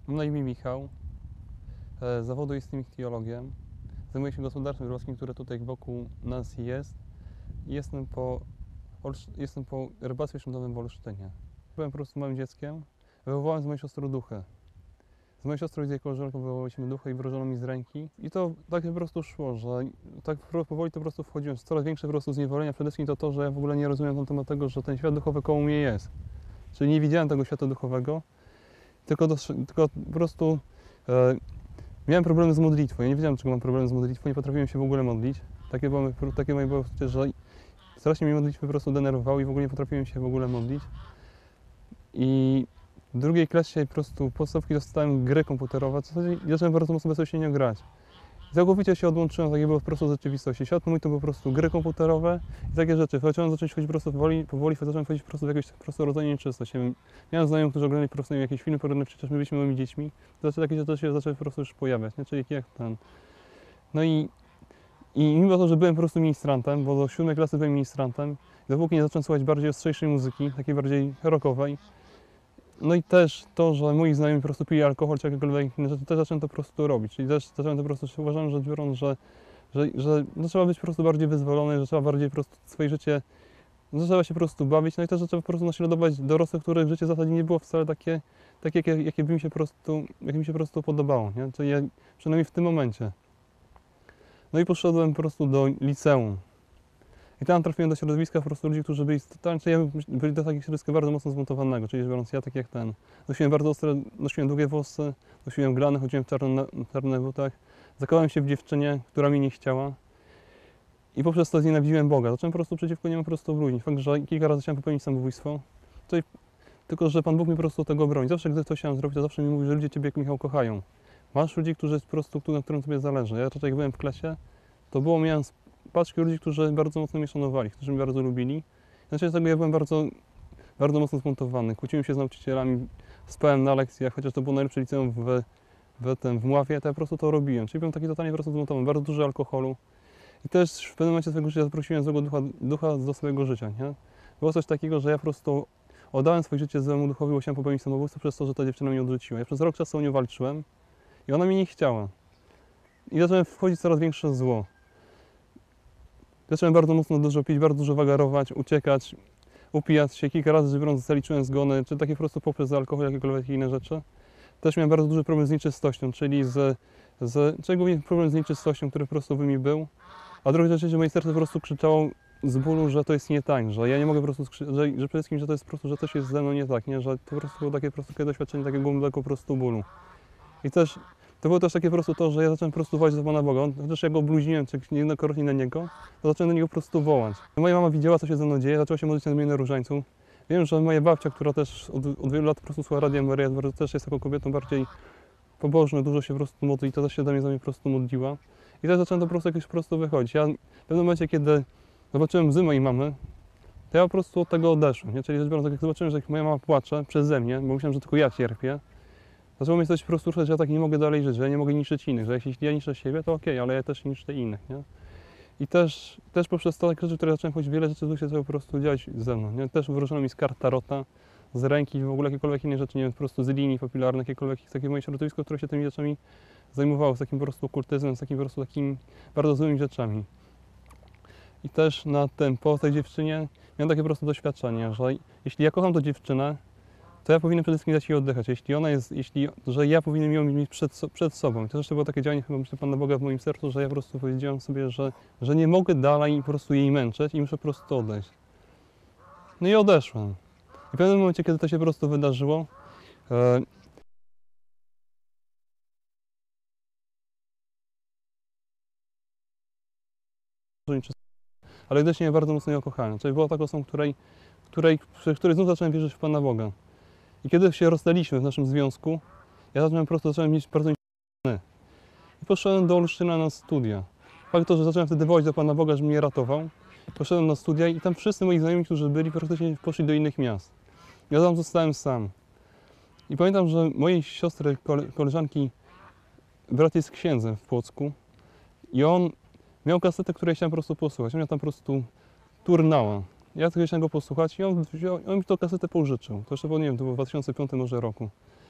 Mam na imię Michał. Z zawodu jestem ichtiologiem. Zajmuję się gospodarstwem rybackim, które tutaj wokół nas jest. Jestem po rybactwie śródlądowym w Olsztynie. Byłem po prostu małym dzieckiem. Wywołałem z moją siostrą duchę. Z moją siostrą i z jej koleżanką wywołaliśmy duchę i wróżono mi z ręki. I to tak po prostu szło, że tak powoli to po prostu wchodziłem. Coraz większe po prostu zniewolenia. Przede wszystkim to, że ja w ogóle nie rozumiem na temat tego, że ten świat duchowy koło mnie jest. Czyli nie widziałem tego świata duchowego, tylko po prostu miałem problemy z modlitwą. Ja nie wiedziałem, czego mam problemy z modlitwą, nie potrafiłem się w ogóle modlić. Takie moje było przecież, że strasznie mnie modlitwy po prostu denerwowały i w ogóle nie potrafiłem się w ogóle modlić. I w drugiej klasie po prostu podstawki dostałem gry komputerowe, w zasadzie zacząłem bardzo mocno bezpośrednio grać. Całkowicie się odłączyłem, takie było po prostu z rzeczywistości. Świat mój to były po prostu gry komputerowe i takie rzeczy. Zacząłem wchodzić po prostu powoli zacząłem wchodzić po prostu w jakieś po prostu rodzenie nieczystość. Miałem znajomych, którzy oglądali po prostu jakieś filmy porno, przecież my byliśmy małymi dziećmi. Takie rzeczy się zaczęły po prostu już pojawiać, nie? Czyli jak ten. No i mimo to, że byłem po prostu ministrantem, bo do 7 klasy byłem ministrantem, dopóki nie zacząłem słuchać bardziej ostrzejszej muzyki, takiej bardziej rockowej. No i też to, że moi znajomi po prostu pili alkohol czy jakiekolwiek inne rzeczy, też zacząłem to po prostu robić. Czyli też zacząłem to po prostu, uważam rzecz biorąc, że trzeba być po prostu bardziej wyzwolony, że trzeba bardziej po prostu swoje życie, trzeba się po prostu bawić, no i też trzeba po prostu naśladować dorosłych, których życie w zasadzie nie było wcale takie jakie by mi się po prostu podobało, nie? Czyli ja, przynajmniej w tym momencie. No i poszedłem po prostu do liceum. I tam trafiłem do środowiska po prostu ludzi, którzy byli do takiego środowiska bardzo mocno zmontowanego, czyli biorąc ja tak jak ten. Nosiłem bardzo ostre, nosiłem długie włosy, nosiłem glany, chodziłem w czarnych butach. Zakochałem się w dziewczynie, która mnie nie chciała. I poprzez to znienawidziłem Boga. Zacząłem po prostu przeciwko niemu po prostu bluźnić. Fakt, że kilka razy chciałem popełnić samobójstwo. Tylko, że Pan Bóg mi po prostu tego broni. Zawsze, gdy to chciałem zrobić, to zawsze mi mówi, że ludzie Ciebie, Michał, kochają. Masz ludzi, którzy po prostu, na którym Tobie zależy. Ja tutaj jak byłem w klasie, to miałem paczkę ludzi, którzy bardzo mocno mnie szanowali, którzy mnie bardzo lubili. Znaczy z tego ja byłem bardzo mocno zmontowany. Kłóciłem się z nauczycielami, spałem na lekcjach, chociaż to było najlepsze liceum w Mławie, to ja po prostu to robiłem. Czyli byłem taki totalnie po prostu zmontowany, bardzo dużo alkoholu. I też w pewnym momencie swojego życia zaprosiłem złego ducha do swojego życia, nie? Było coś takiego, że ja po prostu oddałem swoje życie złemu duchowi, bo chciałem popełnić samobójstwo przez to, że ta dziewczyna mnie odrzuciła. Ja przez rok czasu o nią walczyłem i ona mnie nie chciała. I zacząłem wchodzić w coraz większe zło. Zacząłem bardzo mocno dużo pić, bardzo dużo wagarować, uciekać, upijać się. Kilka razy, rzecz biorąc, zaliczyłem zgony, czy takie po prostu poprzez alkohol, jakiekolwiek inne rzeczy. Też miałem bardzo duży problem z nieczystością, czyli głównie problem z nieczystością, który po prostu w mi był. A druga rzecz, że moje serce po prostu krzyczało z bólu, że to jest nie tak, że ja nie mogę po prostu, że przede wszystkim, że to jest po prostu, że coś jest ze mną nie tak, nie? Że to po prostu było takie po prostu doświadczenie takiego głębokiego po prostu bólu. I też to było też takie po prostu to, że ja zacząłem po prostu wołać do Pana Boga. Chociaż ja go bluźniłem niejednokrotnie na Niego, to zacząłem do Niego po prostu wołać. Moja mama widziała, co się ze mną dzieje, zaczęła się modlić na mnie na różańcu. Wiem, że moja babcia, która też od wielu lat po prostu słucha Radia Maryja, też jest taką kobietą bardziej pobożną, dużo się po prostu modli, to też się do mnie po prostu modliła. I też zacząłem to po prostu jakoś po prostu wychodzić. Ja w pewnym momencie, kiedy zobaczyłem łzy mojej mamy, to ja po prostu od tego odeszłem. Nie? Czyli rzecz biorąc, jak zobaczyłem, że jak moja mama płacze przeze mnie, bo myślałem, że tylko ja cierpię, zaczęło mnie coś po prostu ruszać, że ja tak nie mogę dalej żyć, że ja nie mogę niszczyć innych, że jeśli ja niszczę siebie, to okej, ale ja też niszczę innych, nie? I też poprzez to takie rzeczy, które zacząłem chodzić, wiele rzeczy się zaczęło po prostu dziać ze mną, nie? Też wróżono mi z kart tarota, z ręki, w ogóle jakiekolwiek inne rzeczy, nie wiem, po prostu z linii papilarnych, jakiekolwiek, takie moje środowisko, które się tymi rzeczami zajmowało, z takim po prostu okultyzmem, z takim po prostu takimi bardzo złymi rzeczami. I też po tej dziewczynie miałem takie po prostu doświadczenie, że jeśli ja kocham tę dziewczynę, to ja powinienem przede wszystkim dać jej oddychać. Że ja powinienem ją mieć przed sobą. I to jeszcze było takie działanie, chyba myślę, Pana Boga w moim sercu, że ja po prostu powiedziałem sobie, że nie mogę dalej po prostu jej męczyć i muszę po prostu odejść. No i odeszłem. I w pewnym momencie, kiedy to się po prostu wydarzyło, ale gdyś mnie bardzo mocno ją kochałem. Czyli była taką osobą, której znów zacząłem wierzyć w Pana Boga. I kiedy się rozstaliśmy w naszym związku, ja zacząłem mieć bardzo i poszedłem do Olsztyna na studia. Fakt to, że zacząłem wtedy wołać do Pana Boga, że mnie ratował. Poszedłem na studia i tam wszyscy moi znajomi, którzy byli, praktycznie poszli do innych miast. Ja tam zostałem sam. I pamiętam, że mojej siostry, koleżanki, brat jest księdzem w Płocku i on miał kasetę, której chciałem po prostu posłuchać. On miał tam po prostu turnała. Ja tylko chciałem go posłuchać i on mi tą kasetę pożyczył. To jeszcze było, nie wiem, to było w 2005 może roku.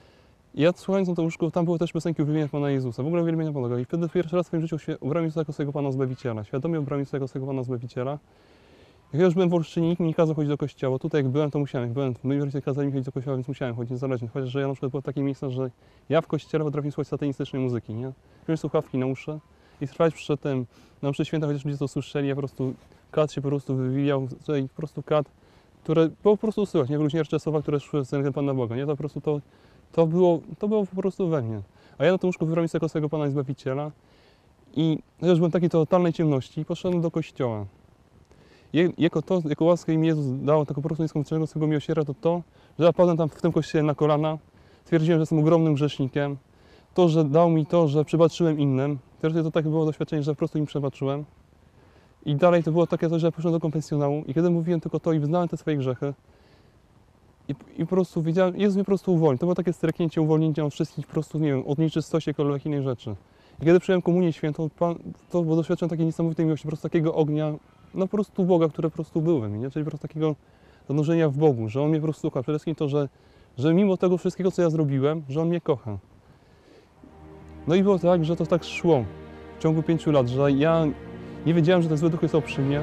I ja słuchając na to łóżko, tam były też piosenki uwielbienia Pana Jezusa, w ogóle uwielbienia Boga. I wtedy pierwszy raz w swoim życiu ubrałem Jezusa jako swojego Pana Zbawiciela, świadomie ubrałem Jezusa jako swojego Pana Zbawiciela. Jak ja już byłem w Olsztynie, nikt mi nie kazał chodzić do kościoła. Tutaj jak byłem, to musiałem. Jak byłem, moi rodzice kazali mi chodzić do kościoła, więc musiałem chodzić niezależnie. Chociaż, że ja na przykład było takie miejsce, że ja w kościele potrafię słuchać satanistycznej muzyki, nie? Wziąć słuchawki na uszy i trwać przed tym, na mszy święta, chociaż ludzie to słyszeli, ja po prostu, kat się po prostu wywijał, tutaj po prostu kat, które było po prostu słychać, nie? Bluźniercze słowa, które szły z ręką Pana Boga, nie? To po prostu to było po prostu we mnie. A ja na tym łóżku wybrałem jako swojego Pana i Zbawiciela i chociaż byłem w takiej totalnej ciemności, poszedłem do kościoła. Jako łaskę im Jezus dał, taką po prostu nieskończonego swojego miłosierdzia, to, że ja padłem tam w tym kościele na kolana, stwierdziłem, że jestem ogromnym grzesznikiem, to, że dał mi to, że przebaczyłem innym, też to takie było doświadczenie, że po prostu im przebaczyłem. I dalej to było takie coś, że ja poszedłem do konfesjonału i kiedy mówiłem tylko to i wyznałem te swoje grzechy i po prostu wiedziałem, Jezus mnie po prostu uwolnił. To było takie streknięcie, uwolnienie od wszystkich po prostu, nie wiem, od nieczystości, jakichkolwiek innych rzeczy. I kiedy przyjąłem komunię świętą, to było doświadczenie takiej niesamowitej miłości, po prostu takiego ognia, no po prostu Boga, które po prostu były mi, nie? Czyli po prostu takiego zanurzenia w Bogu, że On mnie po prostu kocha. Przede wszystkim to, że mimo tego wszystkiego, co ja zrobiłem, że On mnie kocha. No i było tak, że to tak szło w ciągu 5 lat, że ja nie wiedziałem, że te złe duchy są przy mnie.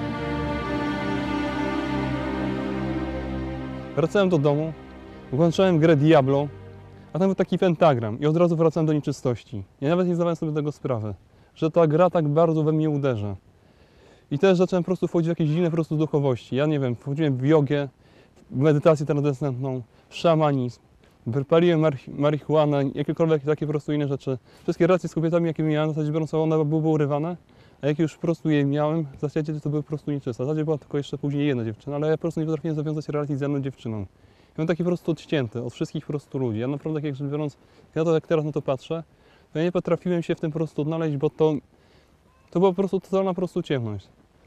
Wracałem do domu, włączałem grę Diablo, a tam był taki pentagram i od razu wracałem do nieczystości. Ja nawet nie zdawałem sobie tego sprawy, że ta gra tak bardzo we mnie uderza. I też zacząłem po prostu wchodzić w jakieś dziwne po prostu duchowości. Ja nie wiem, wchodziłem w jogę, w medytację transcendentną, w szamanizm, paliłem marihuanę, jakiekolwiek takie po prostu inne rzeczy. Wszystkie relacje z kobietami, jakie miałem, w zasadzie biorąc, one były urywane, a jak już po prostu je miałem, w zasadzie to były po prostu nieczyste. W zasadzie była tylko jeszcze później jedna dziewczyna, ale ja po prostu nie potrafiłem zawiązać relacji z jedną dziewczyną. Ja byłem taki po prostu odcięty od wszystkich po prostu ludzi. Ja naprawdę, jak rzecz biorąc, ja to jak teraz na to patrzę, to ja nie potrafiłem się w tym po prostu odnaleźć, bo to była po prostu totalna po prostu ciemność.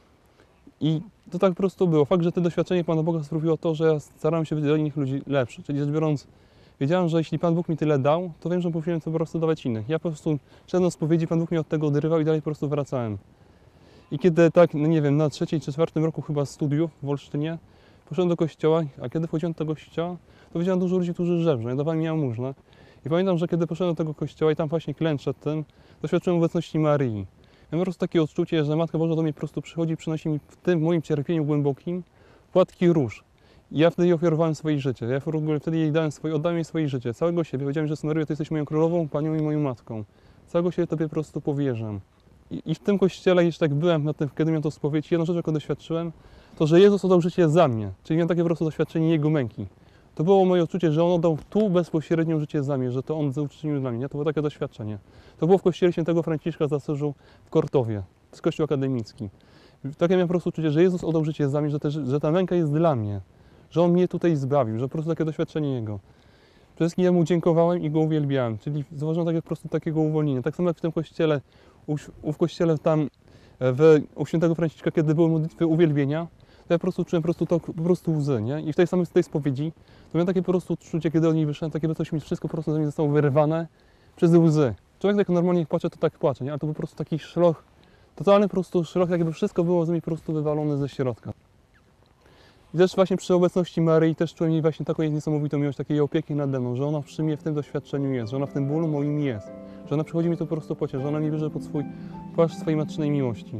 I to tak po prostu było. Fakt, że to doświadczenie Pana Boga sprawiło to, że ja starałem się być dla innych ludzi lepszy. Czyli rzecz biorąc, wiedziałem, że jeśli Pan Bóg mi tyle dał, to wiem, że powinienem to po prostu dawać innych. Ja po prostu szedłem z spowiedzi, Pan Bóg mnie od tego odrywał i dalej po prostu wracałem. I kiedy tak, no nie wiem, na 3. czy 4. roku chyba studiów w Olsztynie, poszedłem do kościoła, a kiedy wchodziłem do tego kościoła, to widziałem dużo ludzi, którzy żebrzą, ja dawałem mi jałmużnę. I pamiętam, że kiedy poszedłem do tego kościoła i tam właśnie klęczę tym, doświadczyłem obecności Maryi. Ja mam po prostu takie odczucie, że Matka Boża do mnie po prostu przychodzi i przynosi mi w tym moim cierpieniu głębokim płatki róż. I ja wtedy jej ofiarowałem swoje życie. Ja w ogóle wtedy jej oddałem jej swoje życie, całego siebie. Powiedziałem, że Maryjo, Ty jesteś moją królową, Panią i moją matką. Całego siebie Tobie po prostu powierzam. I w tym kościele, jeśli tak byłem, kiedy miałem to spowiedź, jedną rzecz, jaką doświadczyłem, to, że Jezus oddał życie za mnie. Czyli miałem takie po prostu doświadczenie Jego męki. To było moje odczucie, że On oddał tu bezpośrednio życie za mnie, że to On uczynił dla mnie. Nie? To było takie doświadczenie. To było w kościele świętego Franciszka z Asyżu w Kortowie. To jest kościół akademicki. Takie miałem po prostu uczucie, że Jezus oddał życie za mnie, że ta męka jest dla mnie. Że On mnie tutaj zbawił, że po prostu takie doświadczenie Jego. Przede wszystkim ja Mu dziękowałem i Go uwielbiałem. Czyli zauważyłem takie po prostu takiego uwolnienia. Tak samo jak w tym kościele, w kościele tam u świętego Franciszka, kiedy były modlitwy uwielbienia, to ja po prostu czułem po prostu łzy, nie? I w tej spowiedzi to miałem takie po prostu odczucie, kiedy od niej wyszedłem, takie coś mi wszystko po prostu ze mnie zostało wyrwane przez łzy. Człowiek jak normalnie płacze, to tak płacze, nie? Ale to po prostu taki szloch, totalny po prostu szloch, jakby wszystko było ze mnie po prostu wywalone ze środka. I też właśnie przy obecności Maryi też czułem jej właśnie taką niesamowitą miłość, takiej opieki nade mną, że ona przy mnie w tym doświadczeniu jest, że ona w tym bólu moim jest, że ona przychodzi mi to po prostu pocieszyć, że ona mnie bierze pod swój płaszcz swojej matczynej miłości.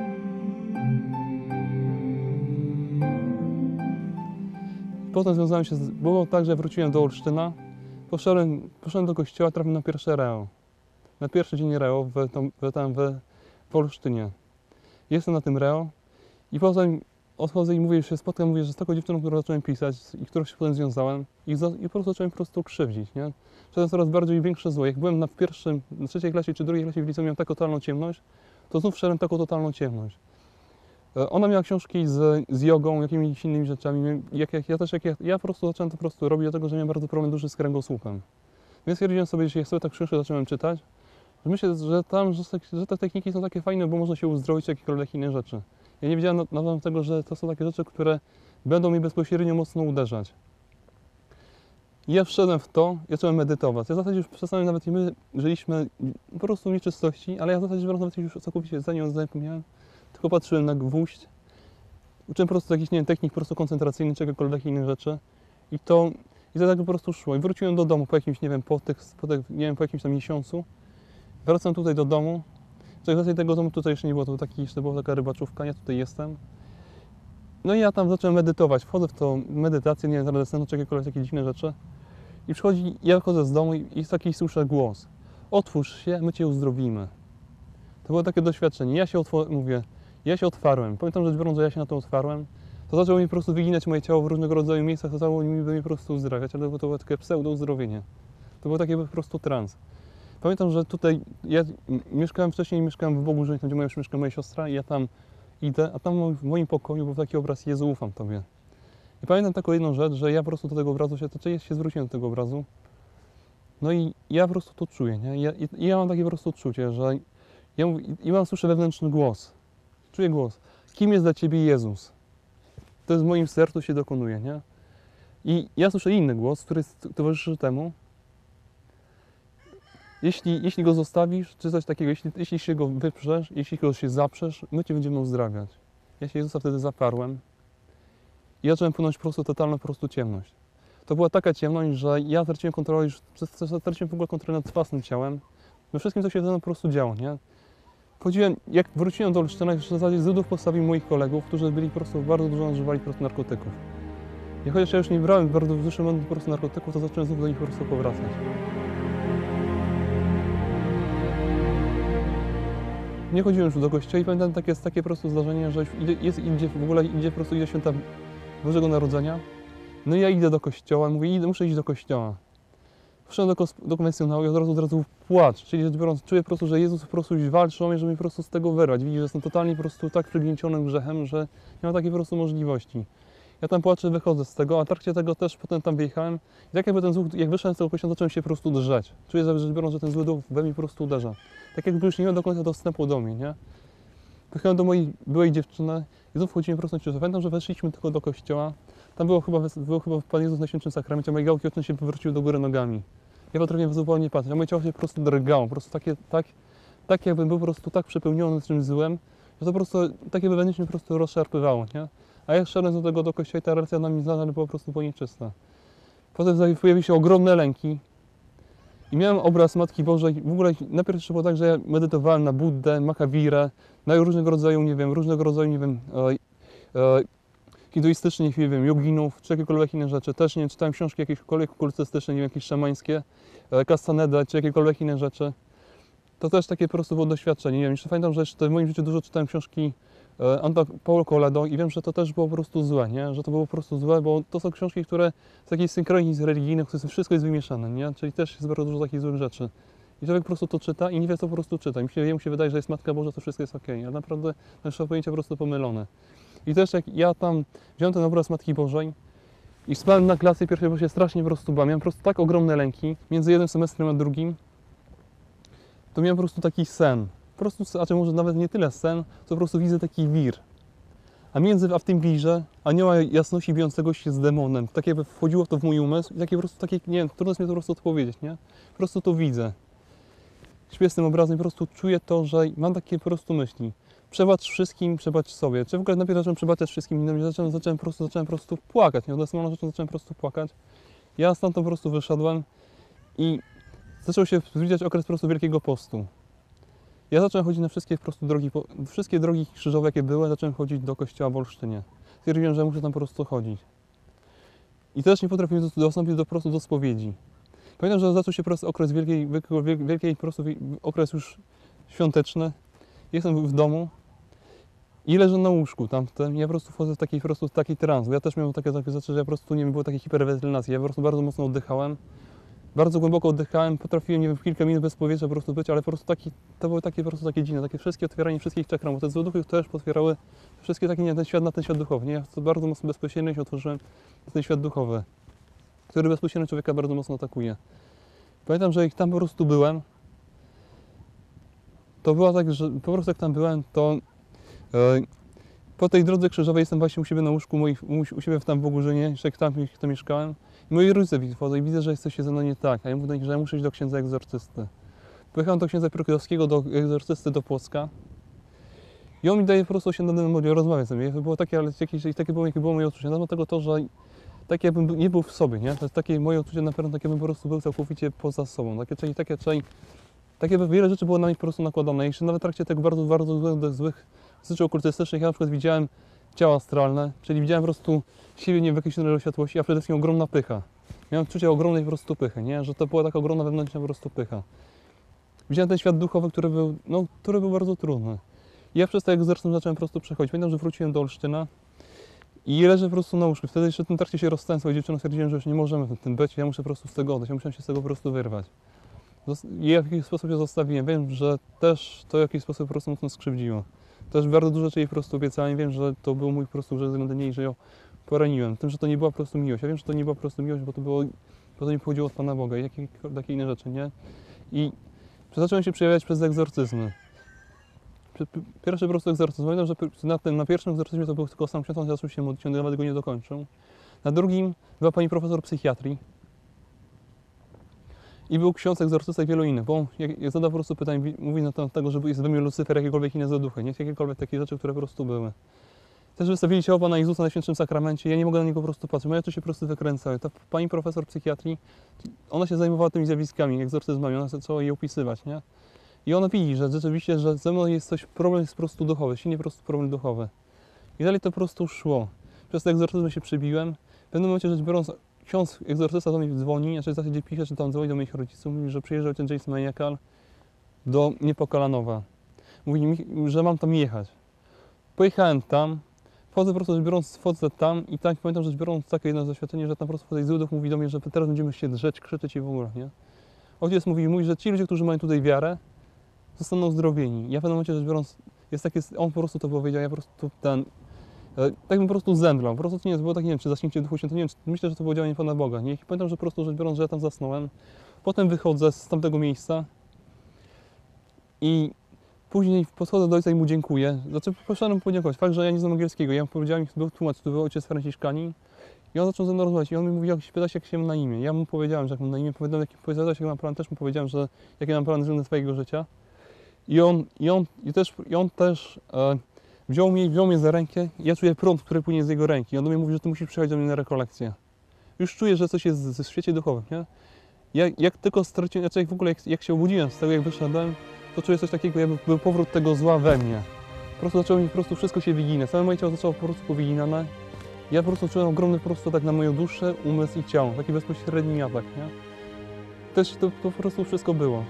Potem związałem się było tak, że wróciłem do Olsztyna, poszedłem do kościoła, trafiłem na pierwsze reo. Na pierwszy dzień reo w Olsztynie. Jestem na tym reo i potem odchodzę i mówię, że się spotkam, mówię, że z taką dziewczyną, którą zacząłem pisać i którą się potem związałem i po prostu zacząłem po prostu krzywdzić, nie? Szedłem coraz bardziej i większe zło. Jak byłem na 3. klasie czy 2. klasie w liceum, miałem taką totalną ciemność, to znów wszedłem w taką totalną ciemność. Ona miała książki z jogą, jakimiś innymi rzeczami. Ja po prostu zacząłem to po prostu robić, dlatego że miałem bardzo problem duży z kręgosłupem. Więc stwierdziłem sobie, że jak sobie tak książkę zacząłem czytać, że myślę, że te techniki są takie fajne, bo można się uzdrowić jakiekolwiek inne rzeczy. Ja nie wiedziałem nawet tego, że to są takie rzeczy, które będą mi bezpośrednio mocno uderzać. I ja wszedłem w to i zacząłem medytować. Ja w zasadzie już czasami nawet i my żyliśmy po prostu w nieczystości, ale ja w zasadzie nawet już całkowicie za nią zapomniałem. Tylko patrzyłem na gwóźdź, uczyłem po prostu jakichś, nie wiem, technik po prostu koncentracyjnych, czegokolwiek innych rzeczy. I to I to tak po prostu szło. I wróciłem do domu po jakimś, nie wiem, po jakimś tam miesiącu. Wracam tutaj do domu. Więcej tego domu tutaj jeszcze nie było, to jeszcze była taka rybaczówka, ja tutaj jestem. No i ja tam zacząłem medytować. Wchodzę w tą medytację, nie wiem, zaraz czy jakiekolwiek takie dziwne rzeczy. I przychodzi, ja wychodzę z domu i taki słyszę głos. Otwórz się, my Cię uzdrowimy. To było takie doświadczenie. Ja się otwarłem. Pamiętam rzecz biorąc, że ja się na to otwarłem. To zaczęło mi po prostu wyginać moje ciało w różnego rodzaju miejscach, to zaczęło mi po prostu uzdrawiać, ale to było takie pseudo-uzdrowienie. To było takie po prostu trans. Pamiętam, że tutaj ja mieszkałem w Bogu, gdzie mieszka moja siostra i ja tam idę, a tam w moim pokoju był taki obraz Jezu, ufam Tobie. I pamiętam taką jedną rzecz, że ja po prostu do tego obrazu się zwróciłem do tego obrazu. No i ja po prostu to czuję, nie? Ja mam takie po prostu odczucie, że słyszę wewnętrzny głos. Czuję głos. Kim jest dla Ciebie Jezus? To jest w moim sercu się dokonuje, nie? I ja słyszę inny głos, który towarzyszy temu. Jeśli go zostawisz, czy coś takiego, jeśli się go wyprzesz, jeśli go się zaprzesz, my Cię będziemy uzdrawiać. Ja się Jezusa wtedy zaparłem i ja zacząłem płynąć po prostu totalną ciemność. To była taka ciemność, że ja straciłem kontrolę straciłem w ogóle kontrolę nad własnym ciałem, we wszystkim, co się ze mną po prostu działo, nie? Jak wróciłem do Olsztyna, w zasadzie z postawił moich kolegów, którzy byli po prostu bardzo dużo nażywali po prostu narkotyków. I chociaż ja już nie brałem bardzo dużo po prostu narkotyków, to zacząłem znów do nich po prostu powracać. Nie chodziłem już do kościoła i pamiętam takie po prostu zdarzenie, że idzie po prostu święta Bożego Narodzenia. No i ja idę do kościoła, mówię, muszę iść do kościoła. Wszedłem do konfesjonału i od razu płacz, czyli rzecz biorąc, czuję po prostu, że Jezus po prostu walczy o mnie, żeby mnie po prostu z tego wyrwać. Widzi, że jestem totalnie po prostu tak przygnięcionym grzechem, że nie mam takiej po prostu możliwości. Ja tam płaczę, wychodzę z tego, a w trakcie tego też potem tam wyjechałem i tak jakby ten zły, jak wyszedłem z tego kościoła, zacząłem się po prostu drzeć. Czuję, że rzecz biorąc, że ten zły duch we mnie po prostu uderza. Tak jakby już nie miał do końca dostępu do mnie, nie? Wyjechałem do mojej byłej dziewczyny i znów wchodzimy po prostu na ciążę. Pamiętam, że weszliśmy tylko do kościoła. Tam było chyba Pan Jezus na Świętym Sakramencie, a moje gałki oczne się wywróciły do góry nogami. Ja potrafiłem zupełnie patrzeć, a moje ciało się po prostu drgało, po prostu tak jakbym był po prostu tak przepełniony czymś złem, że to po prostu tak jakby wewnętrznie po prostu rozszarpywało, nie? A jak szedłem do kościoła i ta relacja na mnie nadal była po prostu nieczysta. Potem pojawiły się ogromne lęki i miałem obraz Matki Bożej. W ogóle najpierw było tak, że ja medytowałem na Buddę, Mahawirę, na różnego rodzaju, hinduistycznych, nie wiem, joginów, czy jakiekolwiek inne rzeczy. Też nie czytałem książki jakiekolwiek okultystyczne, nie wiem, jakieś szamańskie, Castaneda, czy jakiekolwiek inne rzeczy. To też takie po prostu było doświadczenie. Nie wiem, jeszcze pamiętam, że jeszcze w moim życiu dużo czytałem książki Paulo Coelho i wiem, że to też było po prostu złe, nie? Że to było po prostu złe, bo to są książki, które z jakiejś synchronizm religijnych, w których wszystko jest wymieszane, nie? Czyli też jest bardzo dużo takich złych rzeczy. I człowiek po prostu to czyta i nie wie, co po prostu czyta. Jemu się wydaje, że jest Matka Boża, to wszystko jest okej, a naprawdę nasze pojęcia po prostu pomylone. I też jak ja tam wziąłem ten obraz Matki Bożej i spałem na klasy pierwszej, bo się strasznie po prostu bałem. Miałem po prostu tak ogromne lęki między jednym semestrem a drugim, to miałem po prostu taki sen. Po prostu, może nawet nie tyle sen, co po prostu widzę taki wir. A w tym wirze anioła jasności bijącego się z demonem. Tak jakby wchodziło to w mój umysł i takie po prostu, nie wiem, trudno jest mi to po prostu odpowiedzieć, nie? Po prostu to widzę. Śpię z tym obrazem i po prostu czuję to, że mam takie po prostu myśli. Przebacz wszystkim, przebacz sobie. Czy w ogóle najpierw zacząłem przebaczać wszystkim innym, zacząłem po prostu płakać. Nie, normalną rzeczą zacząłem po prostu płakać. Ja stamtąd po prostu wyszedłem i zaczął się zbliżać okres po prostu Wielkiego Postu. Ja zacząłem chodzić na wszystkie drogi krzyżowe, jakie były, zacząłem chodzić do kościoła w Olsztynie. Stwierdziłem, że muszę tam po prostu chodzić. I też nie potrafiłem dostąpić po prostu do spowiedzi. Pamiętam, że zaczął się po prostu okres wielkiej po prostu okres już świąteczny. Jestem w domu i leżę na łóżku tamten. Ja po prostu wchodzę w taki trans. Bo ja też miałem takie rzeczy, że ja po prostu nie było takiej hiperwentylacji. Ja po prostu bardzo mocno oddychałem. Bardzo głęboko oddychałem, potrafiłem, nie wiem, kilka minut bez powietrza po prostu być, ale po prostu to były takie po prostu takie dziwne, takie wszystkie otwieranie wszystkich czakram, bo te złe duchy też otwierały wszystkie takie, nie, na ten świat duchowy, nie? Ja to bardzo mocno bezpośrednio się otworzyłem na ten świat duchowy, który bezpośrednio człowieka bardzo mocno atakuje. Pamiętam, że jak tam po prostu byłem, to było tak, że po prostu jak tam byłem, to po tej drodze krzyżowej jestem właśnie u siebie na łóżku, u siebie tam w Bogórzynie, jeszcze jak tam mieszkałem. I moi rodzice wchodzą i widzę, że coś się ze mną nie tak, a ja mówię, że ja muszę iść do księdza egzorcysty. Pojechałem do księdza Prokopowskiego, do egzorcysty do Płocka i on mi daje po prostu się nade mną rozmawiać ze mną. Było takie, ale takie było moje odczucie. No tego to, że tak jakbym nie był w sobie, nie? To jest takie moje odczucie na pewno, tak jakbym po prostu był całkowicie poza sobą. Tak jakby wiele rzeczy było na mnie po prostu nakładane. Jeszcze nawet w trakcie tego bardzo złych zyczek okultystycznych ja na przykład widziałem ciała astralne, czyli widziałem po prostu siebie nie w jakiejś innej światłości, a przede wszystkim ogromna pycha. Miałem odczucie ogromnej po prostu pychy, nie? Że to była taka ogromna wewnętrzna po prostu pycha. Widziałem ten świat duchowy, który był bardzo trudny. I ja przez to egzorcyzm zacząłem po prostu przechodzić. Pamiętam, że wróciłem do Olsztyna i leżę po prostu na łóżku. Wtedy jeszcze w tym trakcie się rozstałem z swoją dziewczyną, stwierdziłem, że już nie możemy w tym być, ja muszę po prostu z tego odejść, ja muszę się z tego po prostu wyrwać. I w jakiś sposób się zostawiłem. Wiem, że też to w jakiś sposób po prostu mocno skrzywdziło. Też bardzo dużo rzeczy jej po prostu obiecałem. Wiem, że to był mój po prostu grzech względem niej, że ją poraniłem. Tym, że to nie była po prostu miłość. Ja wiem, że to nie była po prostu miłość, bo to nie pochodziło od Pana Boga i takie inne rzeczy, nie? I zacząłem się przejawiać przez egzorcyzmy. Pierwszy po prostu egzorcyzm. Pamiętam, że na pierwszym egzorcyzmie to był tylko sam ksiądz, on zaczął się modlić, on nawet go nie dokończył. Na drugim była pani profesor psychiatrii. I był ksiądz egzorcysta i wielu innych, bo jak zada po prostu pytanie, mówi na temat tego, że jest we mnie Lucyfer, jakiekolwiek inne złe duchy, nie? Jakiekolwiek takie rzeczy, które po prostu były. Też wystawili ciało Pana Jezusa na Świętym Sakramencie, ja nie mogę na niego po prostu patrzeć, moje oczy się po prostu wykręcały. Ta pani profesor psychiatrii, ona się zajmowała tymi zjawiskami, egzorcyzmami, ona zaczęła je opisywać, nie? I ona widzi, że rzeczywiście, że ze mną jest problem jest po prostu duchowy, silnie po prostu problem duchowy. I dalej to po prostu szło. Przez te egzorcyzmy się przybiłem. W pewnym momencie rzecz biorąc, ksiądz egzorcysta do mnie dzwoni, znaczy w zasadzie pisze, czy tam dzwoni do moich rodziców, mówi, że przyjeżdżał ten James Maniakal do Niepokalanowa. Mówi mi, że mam tam jechać. Pojechałem tam, wchodzę po prostu rzecz biorąc, wchodzę tam i tak pamiętam rzecz biorąc takie jedno doświadczenie, że tam po prostu wchodzę i zły duch mówi do mnie, że teraz będziemy się drzeć, krzyczeć i w ogóle, nie? Ojciec mówi, że ci ludzie, którzy mają tutaj wiarę, zostaną uzdrowieni. Ja w pewnym momencie rzecz biorąc, on po prostu to powiedział, ja po prostu tak bym po prostu zemdlał. Po prostu to nie było tak, nie wiem, czy zaśnięcie Duchu Świętego, nie wiem, myślę, że to było działanie Pana Boga. Nie? I pamiętam, że po prostu rzecz biorąc, że ja tam zasnąłem. Potem wychodzę z tamtego miejsca i później podchodzę do ojca i mu dziękuję. Znaczy, poszedłem mu podziękować. Fakt, że ja nie znam angielskiego. Ja mu powiedziałem, był tłumacz, to był ojciec Franciszkanin. I on zaczął ze mną rozmawiać. I on mi mówił, pytać, jak się mam na imię. Ja mu powiedziałem, że jak mam na imię, powiedziałem, jaki mam plan, też mu powiedziałem, że jakie mam plany względem swojego życia. I on też wziął mnie za rękę i ja czuję prąd, który płynie z jego ręki. On do mnie mówi, że ty musisz przyjechać do mnie na rekolekcję. Już czuję, że coś jest w świecie duchowym, nie? Jak tylko straciłem, znaczy w ogóle jak się obudziłem z tego, jak wyszedłem, to czuję coś takiego, jakby był powrót tego zła we mnie. Po prostu zaczęło mi wszystko się wyginać. Całe moje ciało zaczęło po prostu powyginane. Ja po prostu czułem ogromny po prostu tak na moją duszę, umysł i ciało. Taki bezpośredni atak, nie? Też to po prostu wszystko było.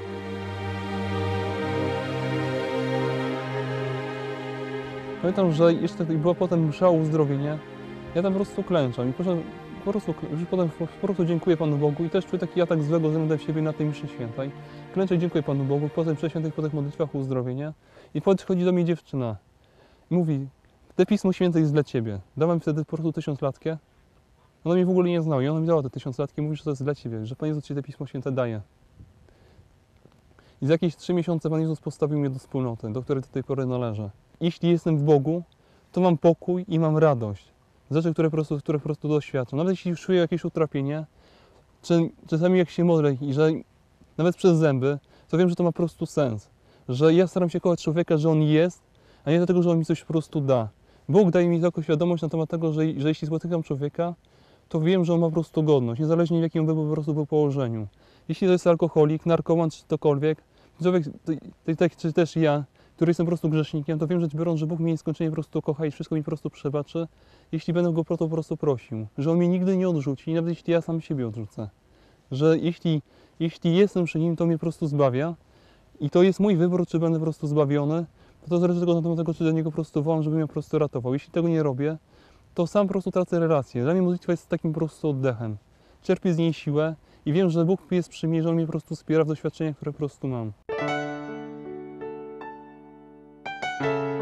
Pamiętam, że jeszcze była potem msza o uzdrowienie. Ja tam po prostu klęczam i po prostu dziękuję Panu Bogu i też czuję taki atak złego względem siebie na tej mszy świętej. Klęczę i dziękuję Panu Bogu, po tym przeświętych, po tych modlitwach o uzdrowienie. I podchodzi do mnie dziewczyna i mówi, te Pismo Święte jest dla Ciebie. Dałem wtedy po prostu 1000-latkę. Ona mnie w ogóle nie znała i ona mi dała te 1000-latki i mówi, że to jest dla Ciebie, że Pan Jezus Ci te Pismo Święte daje. I za jakieś 3 miesiące Pan Jezus postawił mnie do wspólnoty, do której do tej pory należę. Jeśli jestem w Bogu, to mam pokój i mam radość. Rzeczy, które po prostu doświadczam. Nawet jeśli czuję jakieś utrapienie, czy czasami jak się modlę i że nawet przez zęby, to wiem, że to ma po prostu sens. Że ja staram się kochać człowieka, że on jest, a nie dlatego, że on mi coś po prostu da. Bóg daje mi taką świadomość na temat tego, że jeśli spotykam człowieka, to wiem, że on ma po prostu godność, niezależnie w jakim był po prostu był położeniu. Jeśli to jest alkoholik, narkoman czy ktokolwiek, człowiek, czy też ja, który jestem po prostu grzesznikiem, to wiem, że biorąc, że Bóg mnie nieskończenie po prostu kocha i wszystko mi po prostu przebaczy, jeśli będę Go po prostu prosił, że On mnie nigdy nie odrzuci, nawet jeśli ja sam siebie odrzucę. Że jeśli jestem przy Nim, to mnie po prostu zbawia i to jest mój wybór, czy będę po prostu zbawiony, to zależy tylko od tego, czy do Niego po prostu wołam, żeby mnie po prostu ratował. Jeśli tego nie robię, to sam po prostu tracę relację. Dla mnie modlitwa jest takim po prostu oddechem. Czerpię z niej siłę i wiem, że Bóg jest przy mnie, że On mnie po prostu wspiera w doświadczeniach, które po prostu mam.